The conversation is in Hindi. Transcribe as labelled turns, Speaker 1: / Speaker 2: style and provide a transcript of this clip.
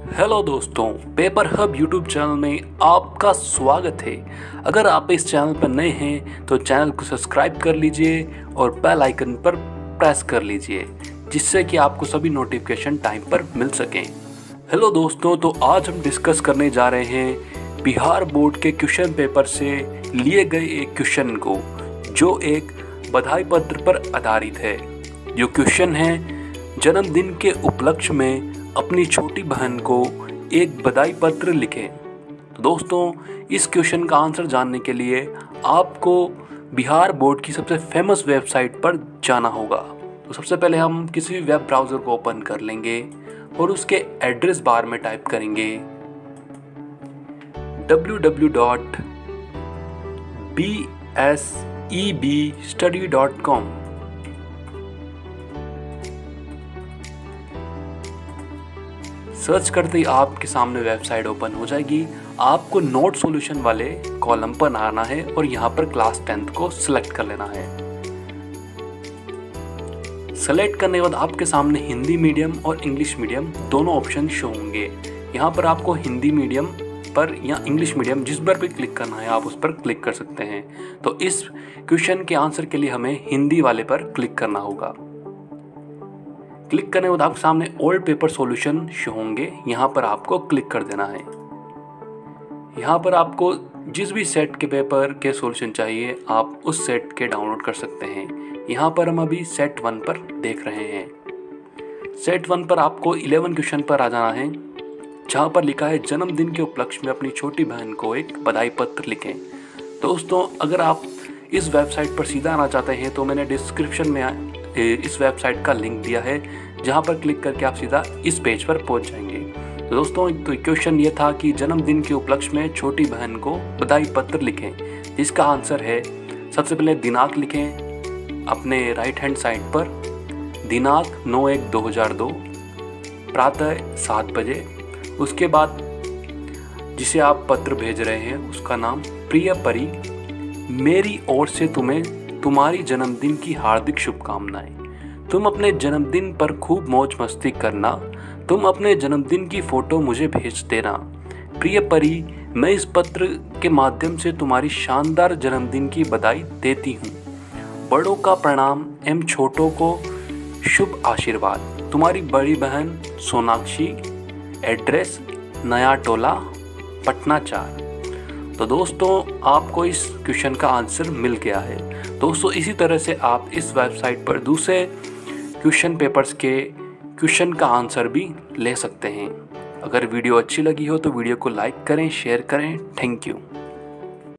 Speaker 1: हेलो दोस्तों, पेपर हब यूट्यूब चैनल में आपका स्वागत है। अगर आप इस चैनल पर नए हैं तो चैनल को सब्सक्राइब कर लीजिए और बेल आइकन पर प्रेस कर लीजिए, जिससे कि आपको सभी नोटिफिकेशन टाइम पर मिल सकें। हेलो दोस्तों, तो आज हम डिस्कस करने जा रहे हैं बिहार बोर्ड के क्वेश्चन पेपर से लिए गए एक क्वेश्चन को, जो एक बधाई पत्र पर आधारित है। जो क्वेश्चन है, जन्मदिन के उपलक्ष्य में अपनी छोटी बहन को एक बधाई पत्र लिखें। तो दोस्तों, इस क्वेश्चन का आंसर जानने के लिए आपको बिहार बोर्ड की सबसे फेमस वेबसाइट पर जाना होगा। तो सबसे पहले हम किसी भी वेब ब्राउज़र को ओपन कर लेंगे और उसके एड्रेस बार में टाइप करेंगे www.bsebstudy.com। सर्च करते ही आपके सामने वेबसाइट ओपन हो जाएगी। आपको नोट सॉल्यूशन वाले कॉलम पर आना है और यहाँ पर क्लास 10th को सिलेक्ट कर लेना है। सेलेक्ट करने के बाद आपके सामने हिंदी मीडियम और इंग्लिश मीडियम दोनों ऑप्शन शो होंगे। यहाँ पर आपको हिंदी मीडियम पर या इंग्लिश मीडियम जिस पर भी क्लिक करना है आप उस पर क्लिक कर सकते हैं। तो इस क्वेश्चन के आंसर के लिए हमें हिंदी वाले पर क्लिक करना होगा। क्लिक करने के बाद आपके सामने ओल्ड पेपर सॉल्यूशन शो होंगे, यहाँ पर आपको क्लिक कर देना है। यहाँ पर आपको जिस भी सेट के पेपर के सॉल्यूशन चाहिए आप उस सेट के डाउनलोड कर सकते हैं। यहाँ पर हम अभी सेट 1 पर देख रहे हैं। सेट 1 पर आपको 11 क्वेश्चन पर आ जाना है, जहाँ पर लिखा है जन्मदिन के उपलक्ष्य में अपनी छोटी बहन को एक बधाई पत्र लिखें। दोस्तों, अगर आप इस वेबसाइट पर सीधा आना चाहते हैं तो मैंने डिस्क्रिप्शन में इस वेबसाइट का लिंक दिया है, जहां पर क्लिक करके आप सीधा इस पेज पर पहुंच जाएंगे। तो दोस्तों, तो क्वेश्चन ये था कि जन्मदिन के उपलक्ष्य में छोटी बहन को बधाई पत्र लिखें, जिसका आंसर है सबसे पहले दिनांक लिखें अपने राइट हैंड साइड पर। दिनांक 9/1/2002 प्रातः 7 बजे। उसके बाद जिसे आप पत्र भेज रहे हैं उसका नाम प्रिय परी, मेरी ओर से तुम्हें तुम्हारी जन्मदिन की हार्दिक शुभकामनाएं। तुम अपने जन्मदिन पर खूब मौज मस्ती करना। तुम अपने जन्मदिन की फोटो मुझे भेज देना। प्रिय परी, मैं इस पत्र के माध्यम से तुम्हारी शानदार जन्मदिन की बधाई देती हूँ। बड़ों का प्रणाम एवं छोटों को शुभ आशीर्वाद। तुम्हारी बड़ी बहन सोनाक्षी। एड्रेस नया टोला, पटना 4। तो दोस्तों, आपको इस क्वेश्चन का आंसर मिल गया है। दोस्तों, इसी तरह से आप इस वेबसाइट पर दूसरे क्वेश्चन पेपर्स के क्वेश्चन का आंसर भी ले सकते हैं। अगर वीडियो अच्छी लगी हो तो वीडियो को लाइक करें, शेयर करें। Thank you.